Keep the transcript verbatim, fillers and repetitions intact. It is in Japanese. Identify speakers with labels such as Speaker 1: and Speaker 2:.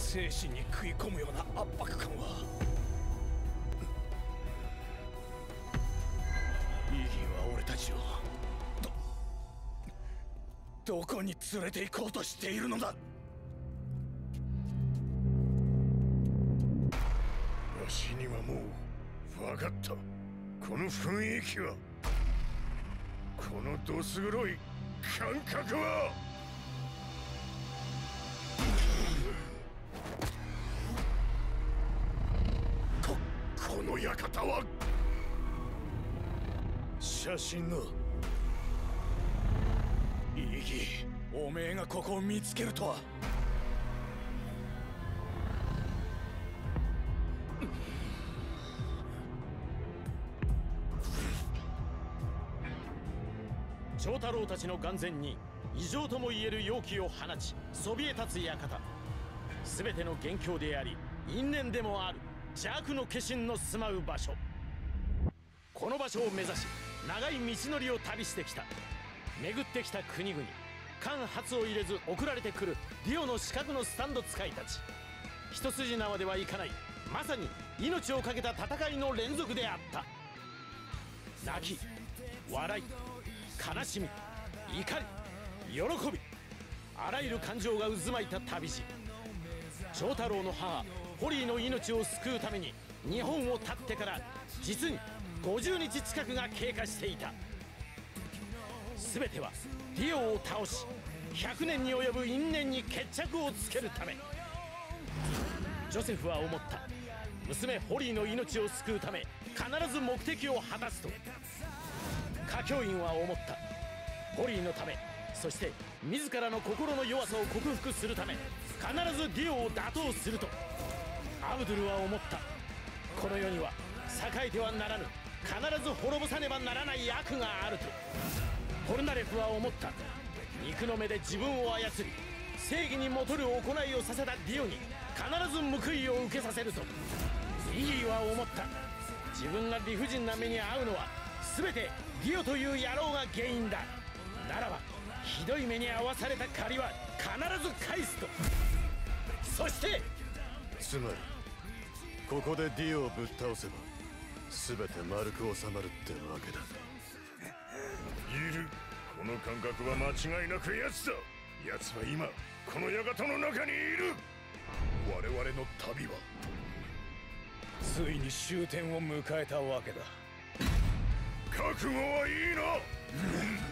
Speaker 1: 精神に食い込むような圧迫感は。イギーは俺たちをどどこに連れて行こうとしているのだ。わしにはもう分かった。この雰囲気は、このどす黒い感覚は。ここの館は写真のイギー、おめえがここを見つけるとは。
Speaker 2: 長太郎たちの眼前に異常ともいえる妖気を放ちそびえ立つ館、全ての元凶であり因縁でもある邪悪の化身の住まう場所。この場所を目指し長い道のりを旅してきた。巡ってきた国々、間髪を入れず送られてくるディオの四角のスタンド使いたち。一筋縄ではいかない、まさに命を懸けた戦いの連続であった。泣き、笑い、悲しみ、怒り、喜び、あらゆる感情が渦巻いた旅路。長太郎の母ホリーの命を救うために日本を立ってから実にごじゅうにち近くが経過していた。全てはディオを倒しひゃくねんに及ぶ因縁に決着をつけるため。ジョセフは思った。娘ホリーの命を救うため必ず目的を果たすと。歌教員は思った。ホリーのため、そして自らの心の弱さを克服するため必ずディオを打倒すると。アブドゥルは思った。この世には栄えてはならぬ、必ず滅ぼさねばならない悪があると。ポルナレフは思った。肉の目で自分を操り正義にもとる行いをさせたディオに必ず報いを受けさせると。イギーは思った。自分が理不尽な目に遭うのは全てディオという野郎が原因だ。ならばひどい目に遭わされた借りは必ず返すと。そして
Speaker 3: つまりここでディオをぶっ倒せば全て丸く収まるってわけだ。
Speaker 1: いる。この感覚は間違いなく奴だ。奴は今この館の中にいる。我々の旅はついに終点を迎えたわけだ。覚悟はいいな。